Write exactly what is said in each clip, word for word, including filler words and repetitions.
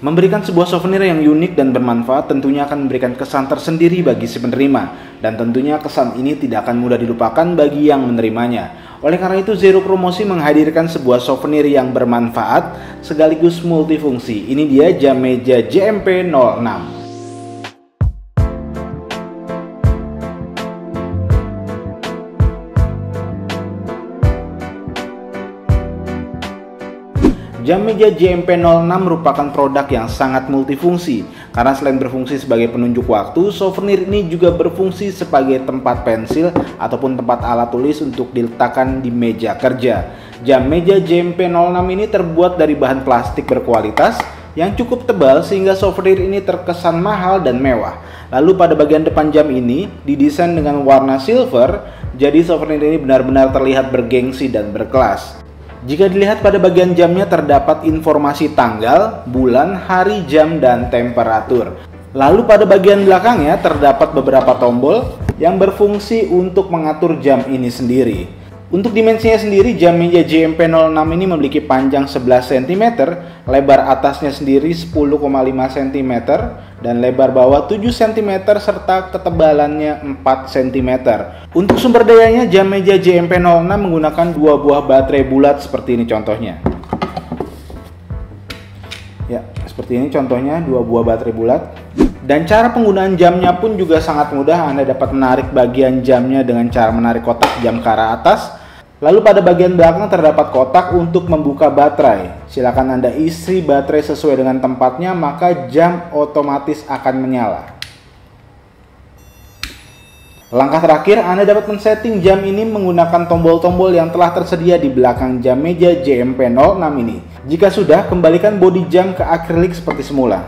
Memberikan sebuah souvenir yang unik dan bermanfaat tentunya akan memberikan kesan tersendiri bagi si penerima, dan tentunya kesan ini tidak akan mudah dilupakan bagi yang menerimanya. Oleh karena itu, Zero Promosi menghadirkan sebuah souvenir yang bermanfaat sekaligus multifungsi. Ini dia jam meja J M P nol enam. Jam meja J M P nol enam merupakan produk yang sangat multifungsi, karena selain berfungsi sebagai penunjuk waktu, souvenir ini juga berfungsi sebagai tempat pensil ataupun tempat alat tulis untuk diletakkan di meja kerja. Jam meja J M P nol enam ini terbuat dari bahan plastik berkualitas yang cukup tebal sehingga souvenir ini terkesan mahal dan mewah. Lalu pada bagian depan jam ini didesain dengan warna silver, jadi souvenir ini benar-benar terlihat bergengsi dan berkelas. Jika dilihat pada bagian jamnya terdapat informasi tanggal, bulan, hari, jam, dan temperatur. Lalu pada bagian belakangnya terdapat beberapa tombol yang berfungsi untuk mengatur jam ini sendiri. Untuk dimensinya sendiri, jam meja J M P nol enam ini memiliki panjang sebelas sentimeter, lebar atasnya sendiri sepuluh koma lima sentimeter, dan lebar bawah tujuh sentimeter serta ketebalannya empat sentimeter. Untuk sumber dayanya, jam meja J M P nol enam menggunakan dua buah baterai bulat seperti ini contohnya. Ya, seperti ini contohnya dua buah baterai bulat. Dan cara penggunaan jamnya pun juga sangat mudah. Anda dapat menarik bagian jamnya dengan cara menarik kotak jam ke arah atas. Lalu pada bagian belakang terdapat kotak untuk membuka baterai. Silakan Anda isi baterai sesuai dengan tempatnya, maka jam otomatis akan menyala. Langkah terakhir, Anda dapat men-setting jam ini menggunakan tombol-tombol yang telah tersedia di belakang jam meja J M P nol enam ini. Jika sudah, kembalikan bodi jam ke akrilik seperti semula.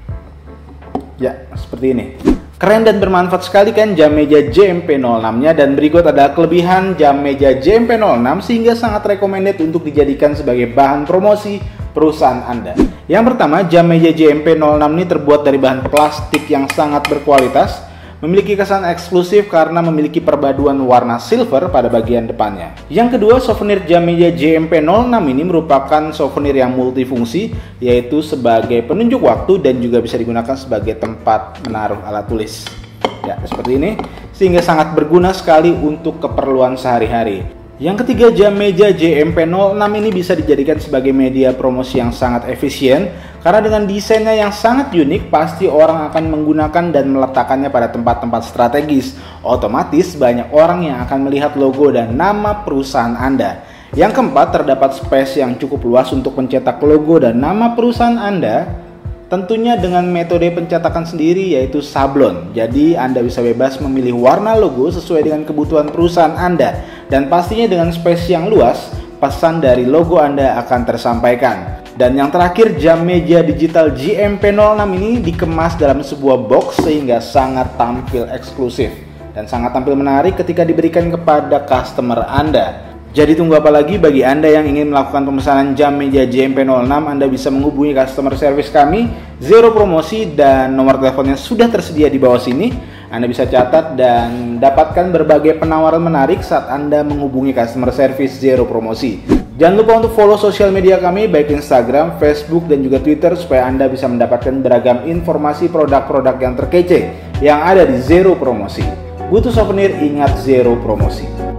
Ya, seperti ini. Keren dan bermanfaat sekali kan jam meja J M P nol enam-nya, dan berikut adalah kelebihan jam meja J M P nol enam sehingga sangat recommended untuk dijadikan sebagai bahan promosi perusahaan Anda. Yang pertama, jam meja J M P nol enam ini terbuat dari bahan plastik yang sangat berkualitas, memiliki kesan eksklusif karena memiliki perpaduan warna silver pada bagian depannya. Yang kedua, souvenir jam meja J M P nol enam ini merupakan souvenir yang multifungsi, yaitu sebagai penunjuk waktu dan juga bisa digunakan sebagai tempat menaruh alat tulis. Ya, seperti ini, sehingga sangat berguna sekali untuk keperluan sehari-hari. Yang ketiga, jam meja J M P nol enam ini bisa dijadikan sebagai media promosi yang sangat efisien, karena dengan desainnya yang sangat unik, pasti orang akan menggunakan dan meletakkannya pada tempat-tempat strategis. Otomatis banyak orang yang akan melihat logo dan nama perusahaan Anda. Yang keempat, terdapat space yang cukup luas untuk mencetak logo dan nama perusahaan Anda. Tentunya dengan metode pencetakan sendiri, yaitu sablon. Jadi Anda bisa bebas memilih warna logo sesuai dengan kebutuhan perusahaan Anda. Dan pastinya dengan space yang luas, pesan dari logo Anda akan tersampaikan. Dan yang terakhir, jam meja digital J M P nol enam ini dikemas dalam sebuah box sehingga sangat tampil eksklusif dan sangat tampil menarik ketika diberikan kepada customer Anda. Jadi tunggu apa lagi? Bagi Anda yang ingin melakukan pemesanan jam meja J M P nol enam, Anda bisa menghubungi customer service kami, Zero Promosi, dan nomor teleponnya sudah tersedia di bawah sini. Anda bisa catat dan dapatkan berbagai penawaran menarik saat Anda menghubungi customer service Zero Promosi. Jangan lupa untuk follow sosial media kami, baik Instagram, Facebook, dan juga Twitter, supaya Anda bisa mendapatkan beragam informasi produk-produk yang terkece yang ada di Zero Promosi. Butuh souvenir, ingat Zero Promosi.